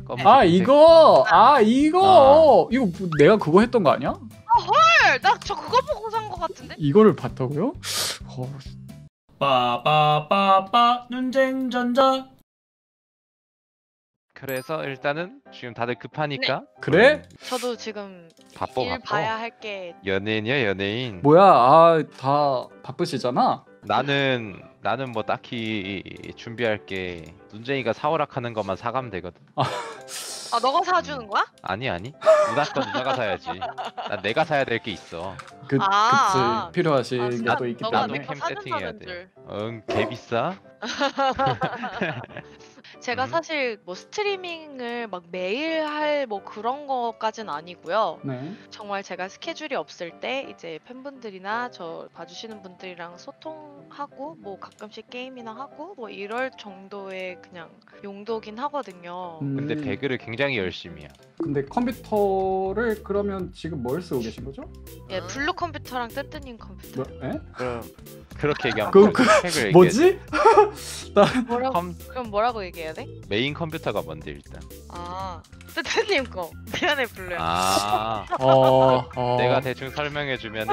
아 이거 이거 내가 그거 했던 거 아니야? 헐, 나 저 그거 보고 산 거 같은데? 이거를 봤다고요? 빠빠빠빠 눈쟁전자. 그래서 일단은 지금 다들 급하니까 그래? 저도 지금 바빠 일 바빠. 봐야 할 게 연예인이야 연예인. 뭐야 아 다 바쁘시잖아. 나는 뭐 딱히 준비할 게 눈쟁이가 사오락 하는 것만 사가면 되거든. 아, 너가 사주는 거야? 아니 누나 건 누나가 사야지. 난 내가 사야 될 게 있어. 그치 필요하신 아, 것도 있기 너가 나도 때문에. 내거 캠 사는 세팅해야 사는 돼. 줄. 응, 개 비싸. 제가 사실 뭐 스트리밍을 막 매일 할 뭐 그런 거까진 아니고요. 네. 정말 제가 스케줄이 없을 때 이제 팬분들이나 저 봐주시는 분들이랑 소통하고 뭐 가끔씩 게임이나 하고 뭐 이럴 정도의 그냥 용도긴 하거든요. 근데 배그를 굉장히 열심히 해. 근데 컴퓨터를 그러면 지금 뭘 쓰고 계신 거죠? 예, 블루 컴퓨터랑 뜨뜨님 컴퓨터. 뭐, 에? 그럼 그렇게 얘기하면 그 팩을 뭐지? 그럼 뭐라고 얘기해야 돼? 메인 컴퓨터가 뭔데 일단. 아, 뜨뜨님 거. 미안해 블루야. 아 어. 내가 대충 설명해주면은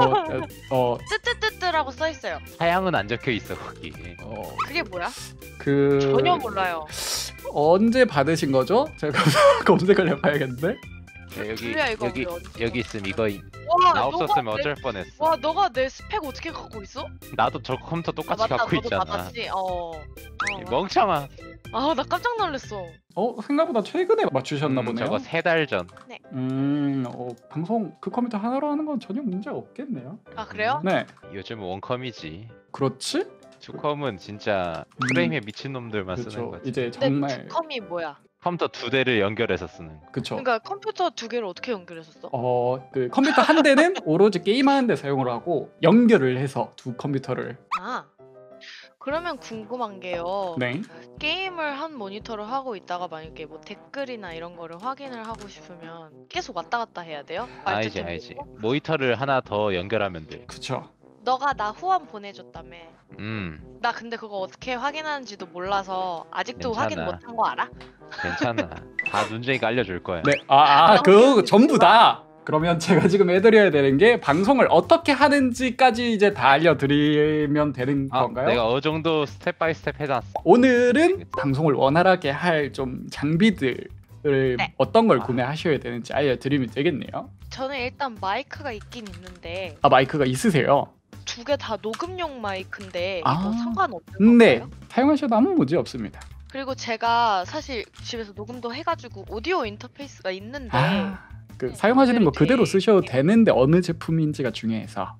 뜨뜨뜨뜨라고 써 있어요. 사양은 안 적혀 있어 거기. 그게 뭐야? 그 전혀 몰라요. 언제 받으신 거죠? 제가 검색을 해봐야겠는데. 네, 블루야 이거 우리 어디 있어? 여기 있음 이거 와, 나 없었으면 너가 어쩔 뻔했어. 와, 너가 내 스펙 어떻게 갖고 있어? 나도 저 컴퓨터 똑같이 맞다, 갖고 너도 있잖아. 받았지? 이 멍청아. 아, 나 깜짝 놀랐어. 생각보다 최근에 맞추셨나 보네요. 저거 3달 전. 방송 그 컴퓨터 하나로 하는 건 전혀 문제 없겠네요. 아, 그래요? 네, 요즘 원컴이지. 그렇지? 투컴은 진짜 프레임에 미친 놈들만 쓰는 그렇죠. 거지. 이제 근데 정말 컴이 뭐야? 컴퓨터 2대를 연결해서 쓰는. 그쵸. 그러니까 컴퓨터 두 개를 어떻게 연결했었어? 그 컴퓨터 한 대는 오로지 게임하는 데 사용을 하고 연결을 해서 두 컴퓨터를. 아, 그러면 궁금한 게요. 네. 게임을 한 모니터로 하고 있다가 만약에 뭐 댓글이나 이런 거를 확인을 하고 싶으면 계속 왔다 갔다 해야 돼요? 알지. 모니터를 하나 더 연결하면 돼. 그쵸. 너가 나 후원 보내줬다며. 음 나 근데 그거 어떻게 확인하는지도 몰라서 아직도 괜찮아. 확인 못한 거 알아? 괜찮아. 다 눈쟁이가 알려줄 거야. 네. 그 전부 다. 그러면 제가 지금 해드려야 되는 게 방송을 어떻게 하는지까지 이제 다 알려드리면 되는 건가요? 내가 어느 정도 스텝 바이 스텝 해놨어. 오늘은 방송을 원활하게 할 좀 장비들을 네. 어떤 걸 구매하셔야 되는지 알려드리면 되겠네요. 저는 일단 마이크가 있긴 있는데 마이크가 있으세요? 두 개 다 녹음용 마이크인데 아. 이거 상관없는 네. 건가요? 사용하셔도 아무 문제 없습니다. 그리고 제가 사실 집에서 녹음도 해가지고 오디오 인터페이스가 있는데 사용하시는 거 이렇게- 그대로 쓰셔도 되는데 어느 제품인지가 중요해서.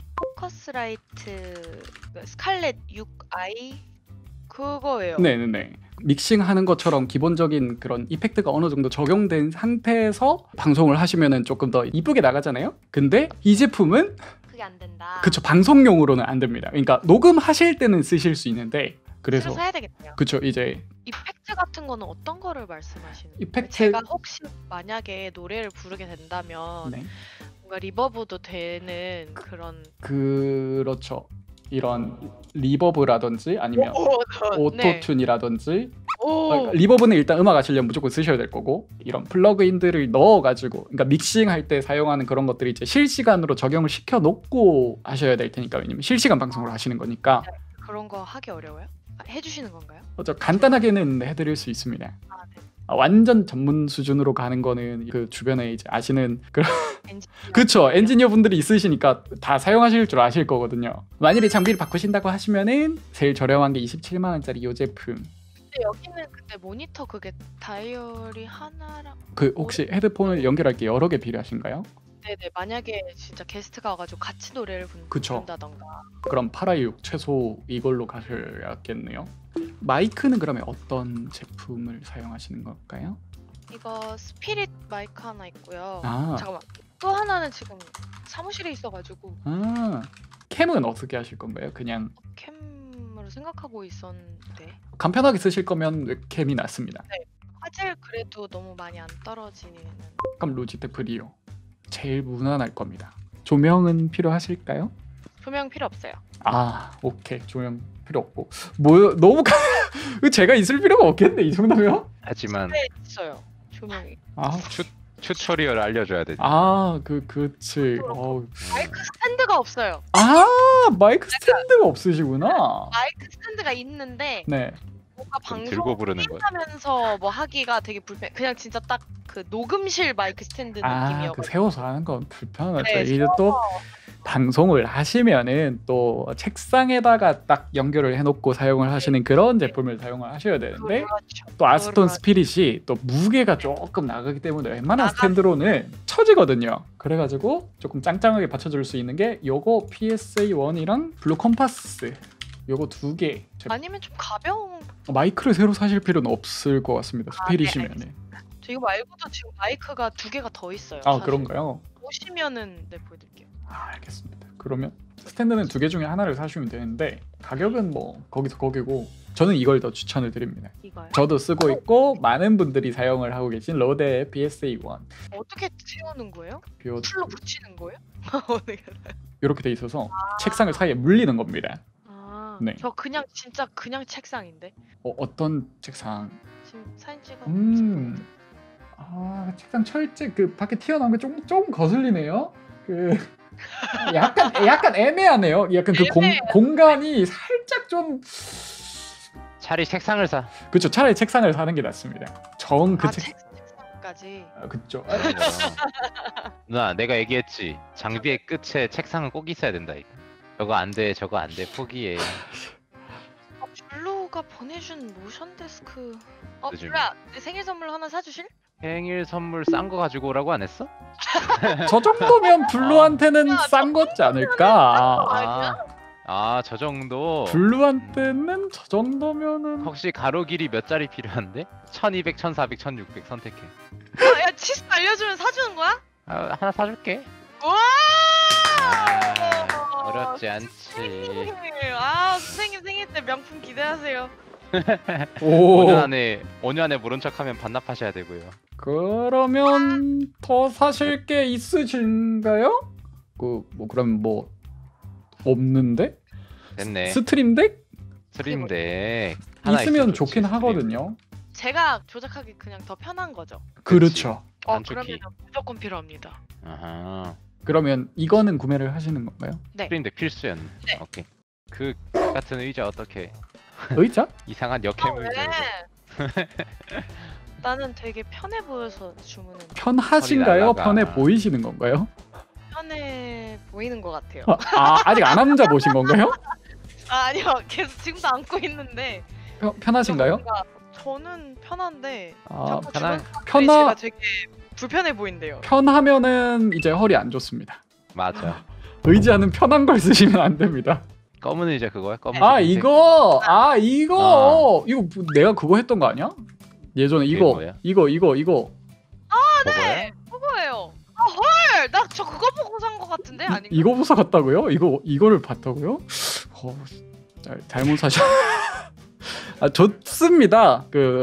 포커스라이트 스칼렛 6i 그거예요. 네네네. 믹싱하는 것처럼 기본적인 그런 이펙트가 어느 정도 적용된 상태에서 방송을 하시면은 조금 더 이쁘게 나가잖아요. 근데 이 제품은 그게 안 된다. 그쵸, 방송용으로는 안 됩니다. 그러니까 녹음하실 때는 쓰실 수 있는데 그래서 그래서 사야 되겠네요. 그쵸, 이제 이펙트 같은 거는 어떤 거를 말씀하시는 거예요? 이펙트- 제가 혹시 만약에 노래를 부르게 된다면 네. 뭔가 리버브도 되는 그런 그렇죠. 이런 리버브라든지 아니면 네. 오토튠이라든지 오. 리버브는 일단 음악 하시려면 무조건 쓰셔야 될 거고, 이런 플러그인들을 넣어가지고, 그러니까 믹싱할 때 사용하는 그런 것들이 이제 실시간으로 적용을 시켜 놓고 하셔야 될 테니까. 왜냐면 실시간 방송을 하시는 거니까. 그런 거 하기 어려워요? 해주시는 건가요? 간단하게는 해드릴 수 있습니다. 아, 네. 완전 전문 수준으로 가는 거는 그 주변에 이제 아시는 그런 엔지니어. 그쵸, 엔지니어 분들이 있으시니까 다 사용하실 줄 아실 거거든요. 만일에 장비를 바꾸신다고 하시면은 제일 저렴한 게 27만 원짜리 이 제품. 근데 여기는 근데 모니터 그게 다이얼이 하나랑 그 혹시 헤드폰을 연결할 게 여러 개 필요하신가요? 네네, 만약에 진짜 게스트가 와가지고 같이 노래를 그쵸. 부른다던가. 그럼 8i6 최소 이걸로 가셔야겠네요. 마이크는 그러면 어떤 제품을 사용하시는 걸까요? 이거 스피릿 마이크 하나 있고요. 아. 잠깐만, 또 하나는 지금 사무실에 있어가지고 캠은 어떻게 하실 건가요? 그냥 캠으로 생각하고 있었는데 간편하게 쓰실 거면 웹캠이 낫습니다. 화질 그래도 너무 많이 안 떨어지는. 그럼 로지텍 프리오 제일 무난할 겁니다. 조명은 필요하실까요? 조명 필요 없어요. 오케이, 조명 필요 없고. 뭐 너무 제가 있을 필요가 없겠네 이 정도면. 하지만 네, 있어요. 조명이. 아, 튜토리얼 알려줘야 되지. 그치. 마이크 스탠드가 없어요. 마이크 스탠드가 없으시구나. 마이크 스탠드가 있는데 네. 뭔가 들고 부르는 방송 거야. 하면서 뭐 하기가 되게 그냥 진짜 딱 그 녹음실 마이크 스탠드 느낌이어가지고. 그 세워서 하는 건 불편하죠. 네, 이제 또 방송을 하시면은 또 책상에다가 딱 연결을 해놓고 사용을 하시는 그런 제품을 사용을 하셔야 되는데 그렇죠. 또 아스톤 그렇죠. 스피릿이 또 무게가 조금 나가기 때문에 웬만한 스탠드로는 처지거든요. 그래가지고 조금 짱짱하게 받쳐줄 수 있는 게 요거 PSA1이랑 블루 컴파스 요거 2개. 아니면 좀 가벼운. 마이크를 새로 사실 필요는 없을 것 같습니다. 스피릿이면은. 저 이거 말고도 지금 마이크가 2개가 더 있어요. 아 사실. 그런가요? 보시면은 네 보여드릴게요. 알겠습니다. 그러면 스탠드는 2개 중에 하나를 사시면 되는데 가격은 뭐 거기서 거기고 저는 이걸 더 추천을 드립니다. 이거요. 저도 쓰고 있고 많은 분들이 사용을 하고 계신 로데의 PSA1 어떻게 세우는 거예요? 뷰 풀로 붙이는 거예요? 이렇게 돼 있어서 책상을 사이에 물리는 겁니다. 네. 저 그냥 진짜 그냥 책상인데 어떤 책상? 지금 사진 찍어. 책상 철제 그 밖에 튀어나온 게 좀 거슬리네요. 그 약간 애매하네요. 약간 그 공간이 살짝 좀 차라리 책상을 사. 그렇죠. 차라리 책상을 사는 게 낫습니다. 책상까지. 그쵸. 누나 내가 얘기했지. 장비의 끝에 책상은 꼭 있어야 된다. 이거. 저거 안 돼, 저거 안 돼, 포기해. 블루가 보내준 모션 데스크. 요즘에. 블루야, 내 생일 선물 하나 사주실? 생일 선물 싼 거 가지고 오라고 안 했어? 저 정도면 블루한테는 싼 거지 않을까? 저 정도. 블루한테는 저 정도면은 혹시 가로 길이 몇 자리 필요한데? 1200, 1400, 1600 선택해. 야 치스 알려주면 사주는 거야? 하나 사줄게. 와! 어렵지 않지. 선생님 생일 때 명품 기대하세요. 5년 안에 모른 척하면 반납하셔야 되고요. 그러면 더 사실 게 있으신가요? 그럼 뭐 없는데? 됐네. 스트림덱? 스트림덱 하나 있으면 있으면 좋지, 좋긴 스트림. 하거든요. 제가 조작하기 그냥 더 편한 거죠. 그렇죠. 단축키. 그러면 무조건 필요합니다. 아하. 그러면 이거는 구매를 하시는 건가요? 네. 스트림덱 필수였네. 네. 오케이. 그 같은 의자 어떻게? 의자? 이상한 역행 의자. 왜? 나는 되게 편해 보여서 주문은 편하신가요? 날라가. 편해 보이시는 건가요? 편해 보이는 것 같아요. 아직 안 앉아 보신 건가요? 아니요, 계속 지금도 안고 있는데. 편하신가요? 뭔가 저는 편한데 자꾸 편한- 주변 사람들이 제가 되게 불편해 보인대요. 편하면은 이제 허리 안 좋습니다. 맞아. 의자는 편한 걸 쓰시면 안 됩니다. 검은 의자 그거야? 검은 이거 내가 그거 했던 거 아니야? 예전에 그게 이거 뭐야? 이거 네, 그거예요. 헐, 나 저 그거 보고 산 것 같은데 아닌가? 이거 보서 갔다고요? 이거를 봤다고요? 잘못 사셨. 좋습니다.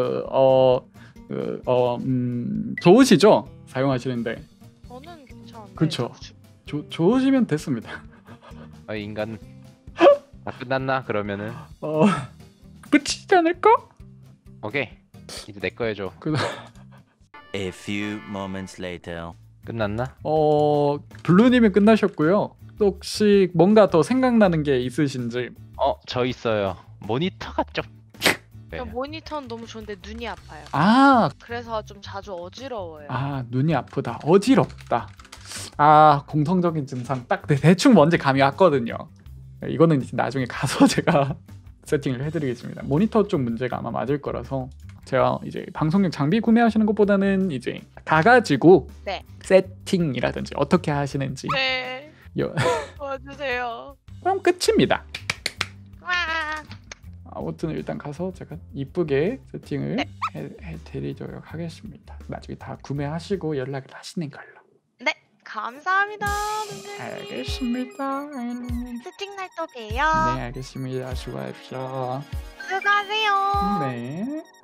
좋으시죠? 사용하시는데. 저는 괜찮은데. 그쵸. 좋으시면 됐습니다. 인간 다 끝났나? 그러면은 끝이지 않을까? 오케이. 이제 내 거 해줘. A few moments later. 끝났나? 블루님이 끝나셨고요. 또 혹시 뭔가 더 생각나는 게 있으신지? 저 있어요. 모니터가 좀. 저 모니터는 너무 좋은데 눈이 아파요. 그래서 좀 자주 어지러워요. 눈이 아프다, 어지럽다. 공통적인 증상 딱 대충 뭔지 감이 왔거든요. 이거는 이제 나중에 가서 제가 세팅을 해드리겠습니다. 모니터 쪽 문제가 아마 맞을 거라서 제가 이제 방송용 장비 구매하시는 것보다는 이제 가가지고 네. 세팅이라든지 어떻게 하시는지 네. 도와주세요. 그럼 끝입니다. 와. 아무튼 일단 가서 제가 이쁘게 세팅을 해드리도록 하겠습니다. 나중에 다 구매하시고 연락을 하시는 걸로. 네, 감사합니다. 알겠습니다. 세팅 날 또 봬요. 네, 알겠습니다. 수고하십시오. 수고하세요. 네.